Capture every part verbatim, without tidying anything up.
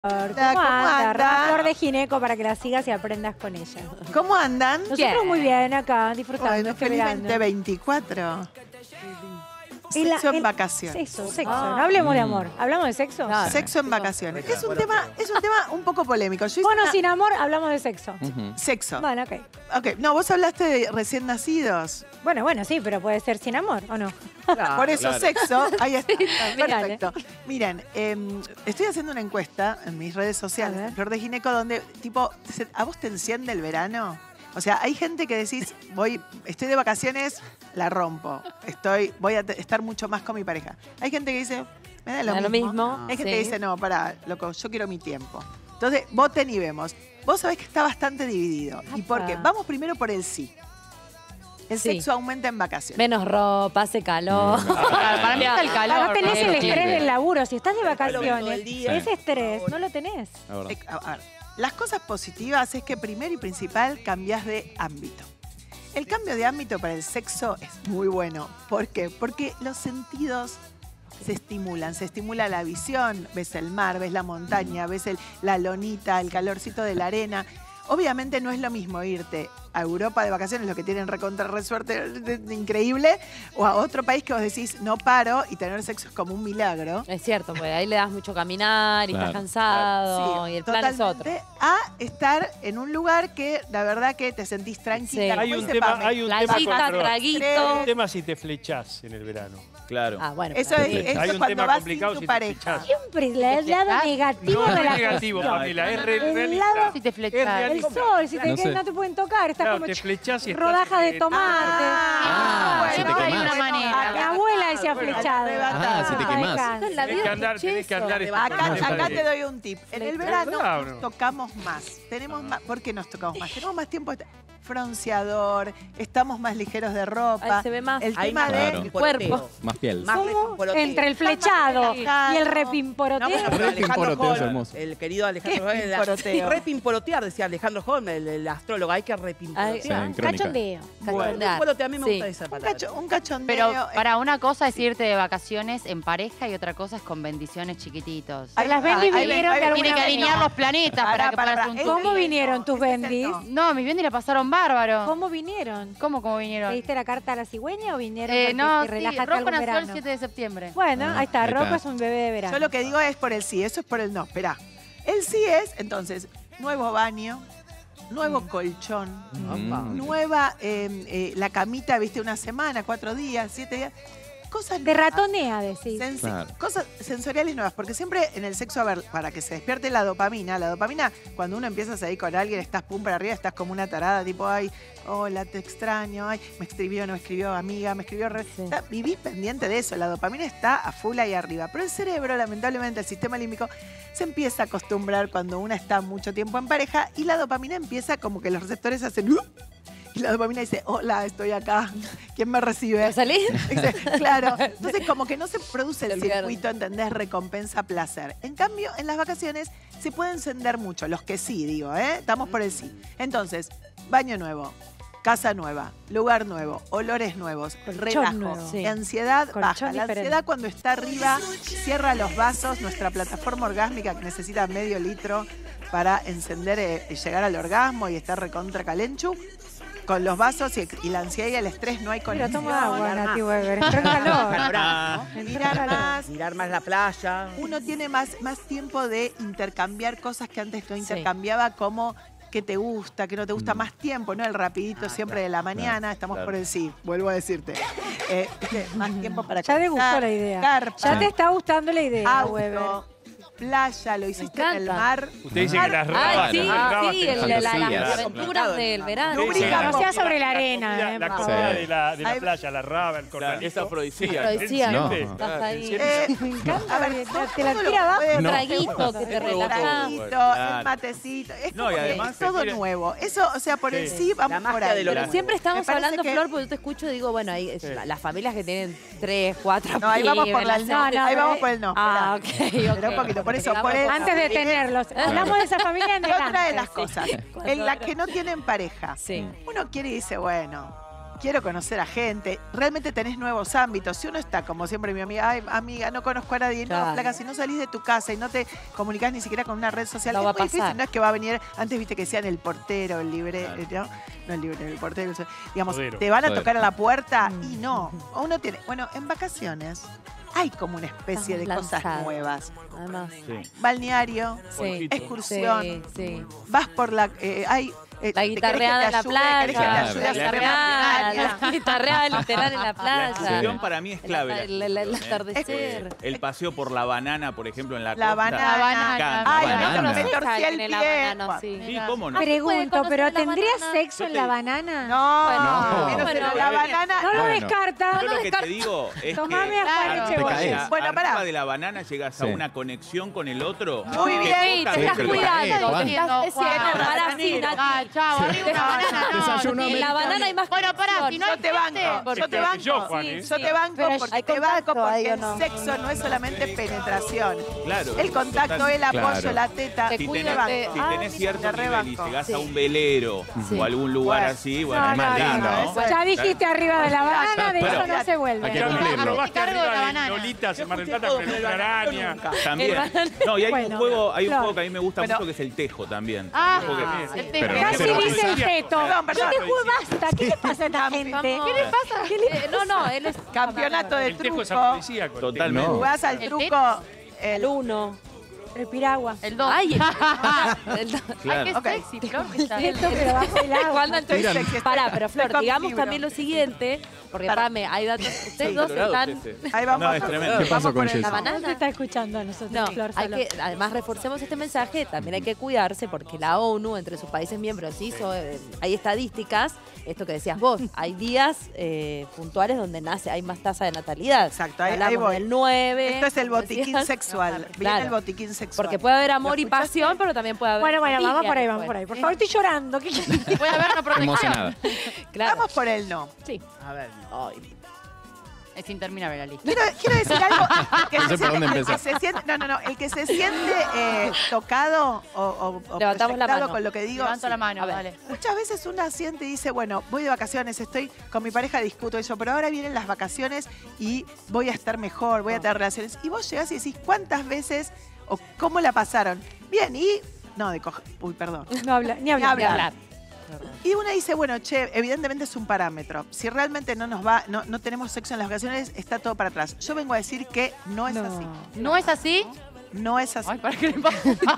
¿Cómo, ¿Cómo anda? andan? Flor de Gineco para que la sigas y aprendas con ella. ¿Cómo andan? Nosotros Bien. muy bien acá, disfrutando Bueno, este feliz verano. veinte veinticuatro. Y la- Sexo en el- vacaciones. Sexo, sexo. Ah. No hablemos de amor. ¿Hablamos de sexo? Claro. Sexo en vacaciones. Es un tema, es un tema un poco polémico. Yo hice Bueno, una- sin amor, hablamos de sexo. Sexo. Bueno, ok. Ok, no, vos hablaste de recién nacidos. Bueno, bueno, sí, pero puede ser sin amor, ¿o no? Por eso claro. sexo, ahí está. también. Perfecto. Miren, eh, estoy haciendo una encuesta en mis redes A sociales, ver. Flor de Gineco, donde, tipo, se- ¿a vos te enciende el verano? O sea, hay gente que decís, voy, estoy de vacaciones, la rompo. Estoy, voy a te- estar mucho más con mi pareja. Hay gente que dice, me da lo Me da mismo. lo mismo, Hay gente sí. que dice, no, pará, loco, yo quiero mi tiempo. Entonces, voten y vemos. Vos sabés que está bastante dividido. ¿Y por qué? Apa. Vamos primero por el sí. El Sí. sexo aumenta en vacaciones. Menos ropa, hace calor. Para mí está el calor. Ahora tenés el ¿no? estrés del laburo. Si estás de todo el vacaciones, día. ese estrés no lo tenés. Eh, A a ver, las cosas positivas es que primero y principal cambias de ámbito. El cambio de ámbito para el sexo es muy bueno. ¿Por qué? Porque los sentidos se estimulan. Se estimula la visión, ves el mar, ves la montaña, ves el- la lonita, el calorcito de la arena. Obviamente no es lo mismo irte a Europa de vacaciones, los que tienen recontra re suerte de- de- increíble, o a otro país que vos decís no paro y tener sexo es como un milagro. Es cierto, porque ahí le das mucho caminar y Claro. estás cansado Sí, y el plan es otro. totalmente, a estar en un lugar que la verdad que te sentís tranquila. Sí. como Hay un dice tema, Pame. hay un tema Playita, con- pero traguito. hay un tema si te flechás en el verano. Claro. Ah, bueno. Eso pero- es, eso Hay es un cuando tema vas complicado sin si tu te pareja. flechás. Siempre el lado flechás? negativo No de es la negativo, cuestión. Pamela, es re- El realista. lado- Si te Es flechas. El realista. sol, si te No que sé. no te pueden tocar, estás Claro, como te ch- flechás y estás, rodaja de eh, tomate. Ah, bueno, Siempre hay una manera. Mi abuela decía Bueno, flechado. Ah, si te quemás. La Tenés que vida andar, es tenés que andar. eso. este, Acá, con acá esa te de- doy un tip. En el ¿Es verano verdad o no? nos tocamos más. Tenemos más. ¿Por qué nos tocamos más? Tenemos más tiempo. Bronceador, estamos más ligeros de ropa. Ahí se ve más. El Hay tema más de Claro. el cuerpo. Más piel. Más ¿Cómo? repimporoteo. Entre el flechado y el repimporoteo. No, bueno, pero Repimporoteo Alejandro es Holm, hermoso. el querido Alejandro ¿Qué Holm, la- pimporoteo? repimporotear, decía Alejandro Holm, el, el astrólogo, hay que Ay, repimporotear. Sí, en crónica. Cachondeo. Cachondear. Pimporotear, a mí me Sí. gusta esa un, palabra. cacho- un cachondeo. Pero eh, para una cosa es irte de vacaciones en pareja y otra cosa es con bendiciones chiquititos. ahí Las va, bendis ahí vinieron va, de ahí va. alguna Tiene que alinear manera. los planetas para, Pará, que pará, puedas pará. un Ese tour. ¿Cómo es el vinieron no, tus ese es el bendis? no. No, mis bendy la pasaron bárbaro. ¿Cómo vinieron? ¿Cómo, cómo vinieron? ¿Te diste la carta a la cigüeña o vinieron Eh, porque no, te sí, relájate Rocco algún nació el verano? siete de septiembre. Bueno, Ah, ahí está, ahí está. Rocco es un bebé de verano. Yo lo que digo es por el sí, eso es por el no. Esperá. El sí es, entonces, nuevo baño, nuevo colchón, Mm. nueva eh, eh, la camita, viste, una semana, cuatro días, siete días. Cosas De nuevas. ratonea, decís. Sensi- Claro. Cosas sensoriales nuevas, porque siempre en el sexo, a ver, para que se despierte la dopamina, la dopamina, cuando uno empieza a salir con alguien, estás pum para arriba, estás como una tarada, tipo, ay, hola, te extraño, ay, me escribió, no me escribió, amiga, me escribió. re- Sí. O sea, vivís pendiente de eso, la dopamina está a full ahí arriba, pero el cerebro, lamentablemente, el sistema límbico, se empieza a acostumbrar cuando una está mucho tiempo en pareja y la dopamina empieza como que los receptores hacen... "Uh", y la dopamina dice, hola, estoy acá, ¿quién me recibe? ¿Vas a salir? Dice, claro. Entonces, como que no se produce el Se olvidaron. circuito, ¿entendés? Recompensa, placer. En cambio, en las vacaciones se puede encender mucho. Los que sí, digo, ¿eh? Estamos por el sí. Entonces, baño nuevo, casa nueva, lugar nuevo, olores nuevos, relajo, nuevo. Sí. ansiedad Colchón baja. La diferente. ansiedad cuando está arriba, cierra los vasos, nuestra plataforma orgásmica que necesita medio litro para encender eh, y llegar al orgasmo y estar recontra calenchu. Con los vasos y, y la ansiedad y el estrés no hay Pero conexión. toma agua, mirar Nati más. Weber. Entró en calor. Valorar, ¿no? Entró en Mirar calor. más, Mirar más la playa. uno tiene más, más tiempo de intercambiar cosas que antes no Sí. intercambiaba, como que te gusta, que no te gusta, más tiempo, ¿no? El rapidito Ah, siempre claro. de la mañana, estamos claro. por el sí, vuelvo a decirte. Eh, viste, más tiempo para Ya te gustó caminar, la idea. carpa, Ya te está gustando la idea, Weber. auto, playa, lo hiciste en el encanta. mar. Usted dice que las Ay, rabas, sí, las sí, rabas el- te- la- la- las Fantasías. aventuras del verano. Lubrica, Sí, no la- sea sobre la la arena, comida- eh, La por comida favor. de la, de la Ay, playa, la raba, el Claro, corralito. esa afrodisíaca. Pero decía, No. estás ahí. Eh, Me encanta. a ver, porque todo- te la todo tira lo abajo. puede- Un No. traguito que te Es muy El relaja. traguito, Claro. el matecito. Es No, como y que además es todo se quiere- nuevo. Eso, o sea, por el Sí. sí, vamos La por magia ahí. de lo Pero nuevo. siempre estamos Me parece hablando, que- Flor, porque yo te escucho y digo, bueno, ahí es- Sí. la- las familias que tienen tres, cuatro No, ahí vamos por pibes, la las- no, no, ahí vamos por el no. Ah, Esperá. ok, ok. Pero un poquito, por eso, Llegamos por el- a- Antes de tenerlos. Hablamos de esa familia en Y otra de delante. las cosas, en la que no tienen pareja. Sí. Uno quiere y dice, bueno, quiero conocer a gente. Realmente tenés nuevos ámbitos. Si uno está, como siempre mi amiga, ay, amiga, no conozco a nadie. Claro. No, flaca, si no salís de tu casa y no te comunicás ni siquiera con una red social, No es va a muy difícil. pasar. No es que va a venir, antes viste que decían el portero, el libre, Claro. ¿no? No el libre, el portero. el- digamos, Sodero. te van a Sodero. tocar a la puerta y no. O uno tiene, bueno, en vacaciones hay como una especie de Estamos cosas lanzados. nuevas. Además. Sí. Balneario, Sí. excursión, Sí, sí. vas por la... eh, hay, eh, La ¿te guitarreada en la querés que te ayude? ¿Querés que te playa. ayude a La hacer guitarreada, maquinaria? la guitarreada literal en la La playa. excursión para mí es clave. El, el- el atardecer. Eh, el paseo por la banana, por ejemplo, en la, La costa. banana. La banana. Me encanta. Ay, Banana. me, me torcí el Tiene la pie. banana, Buah. sí. Sí, ¿cómo no? Ah, Pregunto, conocer ¿pero la tendrías banana? sexo Yo en te- la banana? No, No. menos Bueno, en la bueno. banana. No lo Bueno. descarta. Yo lo que te digo es Tomame que a Juan Claro. Echeverría. Te caes. Bueno, arriba pará. de la banana llegas a Sí. una conexión con el otro. Muy que bien. Sí, toca te Sí, estás pero el- te caes, cuidando. Juan. Te estás, es cierto, Juan. para sí, Nati. Ah, chao, arriba una banana, no. Desayuno En la banana hay más Bueno, pará, si no Yo hay te banco, gente, yo te Yo, banco. Juan, Sí, ¿eh? Yo sí. te banco Pero porque hay te banco contacto ahí, porque ¿o no? el sexo no es solamente penetración. Claro. El contacto, Total- el apoyo, Claro. la teta. Te Si cuido, tenés, te- si Ah, tenés mira, cierto te nivel y rebanco. llegás Sí. a un velero Sí. o algún lugar Bueno. así, bueno, No, es no, más no, lindo. no, eso- Ya dijiste arriba de la banana, de Pero- eso no se vuelve. Hay que Ya no, cumplirlo. probaste Cargo de la arriba de banana. Lolitas en Mar del Plata todo con con el una banano, araña. nunca. También. El banano. No, y hay Bueno, un juego, hay un Flor. juego que a mí me gusta Pero- mucho que es el tejo también. Ah, Porque- el Pero tejo. no Casi se lo dice el feto. Perdón, perdón. ¿Qué te juego? Basta. ¿Qué le pasa a esta gente? Vamos. ¿Qué le pasa? ¿Qué le Eh, no, no, él es Campeonato de El tejo es truco. afrodisíaco. el Totalmente. No. Jugás al ¿El truco. el El, uno. El piragua. El dos. Ay, el, el dos. Claro. Ay, qué Ok. sexy, Flor. que está. Esto, pero bajo el agua. Jugando al estoy Tiran. sexy, estoy- Pará, pero Flor, estoy con digamos libro. también lo siguiente, porque Pará. Pame, hay datos. Ustedes Sí. dos Colorado están. es ese. Ahí vamos. No, es tremendo. ¿Qué pasó Vamos con por el Jessy? La no. banana. No se está escuchando a nosotros, No, Flor, hay solo. que, además reforcemos este mensaje, también hay que cuidarse porque la ONU, entre sus países miembros, hizo, eh, hay estadísticas, esto que decías vos, hay días eh, puntuales donde nace, hay más tasa de natalidad. Exacto, ahí- ahí Hablamos voy. del nueve. Esto es el botiquín decías. sexual. Viene Claro. el botiquín sexual. Porque puede haber amor ¿Lo y escuchaste? pasión, pero también puede haber... Bueno, bueno, vamos filia por ahí, vamos después. por ahí. Por favor, estoy llorando. ¿Qué quieres? Voy a ver una protección. Emocionada. Claro. Vamos por el no. Sí. A ver. Ay. Es interminable la lista. Quiero, quiero decir algo. Que No sé se por dónde siente- el que empezar. se siente, no, no, no. El que se siente eh, tocado o, o, o Levantamos la proyectado mano. con lo que digo. Levanto sí. la mano, A ver. dale. Muchas veces uno siente y dice, bueno, voy de vacaciones, estoy con mi pareja, discuto eso, pero ahora vienen las vacaciones y voy a estar mejor, voy a tener relaciones. Y vos llegás y decís, ¿cuántas veces o cómo la pasaron? Bien, y... No, de coger... Uy, perdón. No habla, ni Ni hablar. hablar. hablar. Y una dice, bueno, che, evidentemente es un parámetro. Si realmente no nos va, no, no tenemos sexo en las vacaciones, está todo para atrás. Yo vengo a decir que no es No. así. ¿No es así? No es así. Ay, ¿para qué le pasa?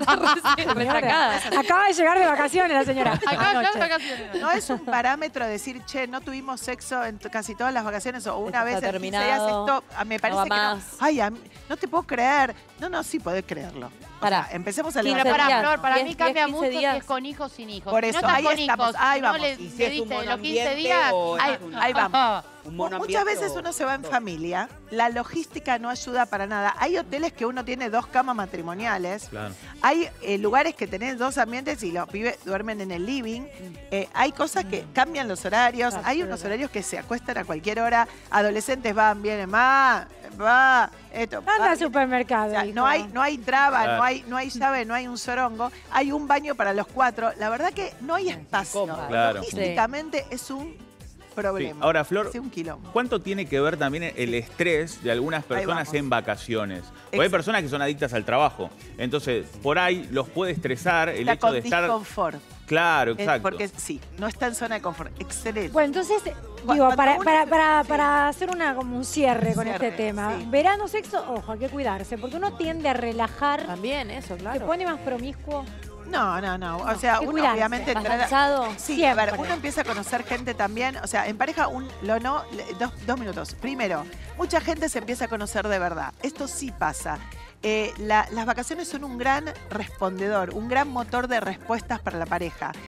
Retracada. Acaba de llegar de vacaciones la señora. Acá ya Anoche. vacaciones. No es un parámetro decir, che, no tuvimos sexo en t- casi todas las vacaciones o una Esto vez está en quince días. terminado, Esto ah, me parece va que no. más. Ay, a mí- no te puedo creer. No, no, sí podés creerlo. O Pará. sea, empecemos a Pero quince levantar. para días, Flor, para diez, mí cambia diez, quince mucho si días. es con hijos o sin hijos. Por Si eso, no estás ahí con estamos, hijos, ahí si no vamos. le, Y si le es un diste los quince monoambiente días, o es ay, un- Ahí vamos. Un Muchas monoambiente veces o- uno se va en familia, la logística no ayuda para nada. Hay hoteles que uno tiene dos camas matrimoniales, Claro. hay eh, lugares que tenés dos ambientes y los pibes duermen en el living. Eh, hay cosas que cambian los horarios, hay unos horarios que se acuestan a cualquier hora, adolescentes van, vienen, más, va, esto. Anda va, al viene. supermercado. O sea, hijo. no hay, no hay traba, Claro. no hay, no hay llave, no hay un sorongo, hay un baño para los cuatro. La verdad que no hay espacio. Cómodo. Claro. Logísticamente es un Sí. problema. Ahora, Flor, Es un quilombo. ¿cuánto tiene que ver también el estrés de algunas personas vamos. en vacaciones? Porque hay Exacto. personas que son adictas al trabajo. Entonces, por ahí los puede estresar el Está hecho con de estar... disconfort. Claro, Eh, exacto. Porque sí, no está en zona de confort. Excelente. Bueno, entonces, Cu- digo, cuando para, uno- para, para, sí. para hacer una, como un cierre con Cierre, este tema. sí. Verano, sexo, ojo, hay que cuidarse, porque uno tiende a relajar, También eso, se claro. pone más promiscuo. No, no, no. O sea, hay que uno cuidarse. obviamente Más entra- cansado. Sí, a ver, Siempre. uno empieza a conocer gente también, o sea, en pareja, un, lo no, le- dos, dos minutos. Primero, mucha gente se empieza a conocer de verdad. Esto sí pasa. Eh, la- las vacaciones son un gran respondedor, un gran motor de respuestas para la pareja.